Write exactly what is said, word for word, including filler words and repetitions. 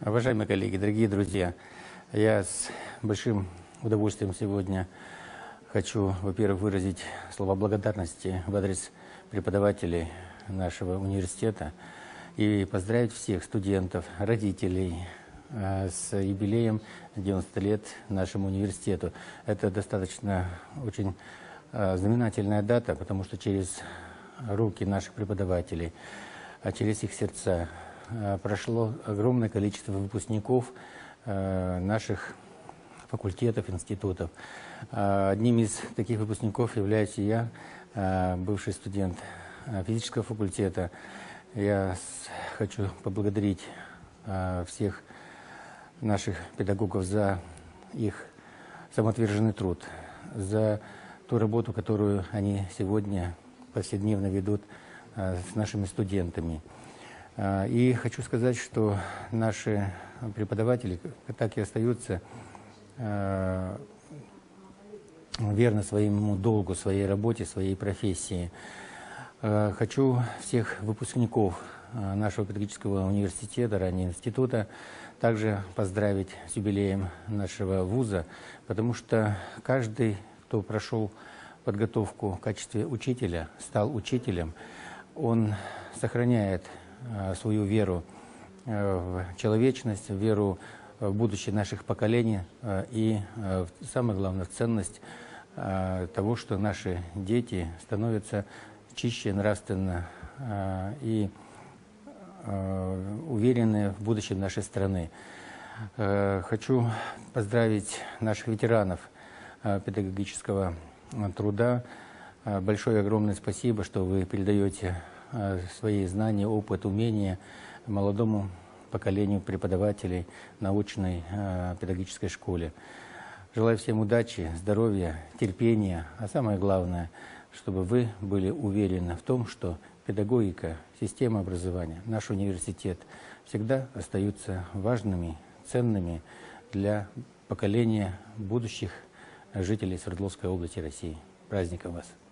Уважаемые коллеги, дорогие друзья, я с большим удовольствием сегодня хочу, во-первых, выразить слова благодарности в адрес преподавателей нашего университета и поздравить всех студентов, родителей э, с юбилеем девяносто лет нашему университету. Это достаточно очень э, знаменательная дата, потому что через руки наших преподавателей, а через их сердца прошло огромное количество выпускников э, наших факультетов, институтов. Э, одним из таких выпускников являюсь и я, э, бывший студент э, физического факультета. Я с, хочу поблагодарить э, всех наших педагогов за их самоотверженный труд, за ту работу, которую они сегодня повседневно ведут э, с нашими студентами. И хочу сказать, что наши преподаватели так и остаются э, верны своему долгу, своей работе, своей профессии. Э, хочу всех выпускников нашего педагогического университета, ранее института, также поздравить с юбилеем нашего вуза, потому что каждый, кто прошел подготовку в качестве учителя, стал учителем, он сохраняет свою веру в человечность, веру в будущее наших поколений и, самое главное, в ценность того, что наши дети становятся чище нравственно и уверены в будущем нашей страны. Хочу поздравить наших ветеранов педагогического труда. Большое огромное спасибо, что вы передаете свои знания, опыт, умения молодому поколению преподавателей научной э, педагогической школе. Желаю всем удачи, здоровья, терпения, а самое главное, чтобы вы были уверены в том, что педагогика, система образования, наш университет всегда остаются важными, ценными для поколения будущих жителей Свердловской области России. Праздником вас!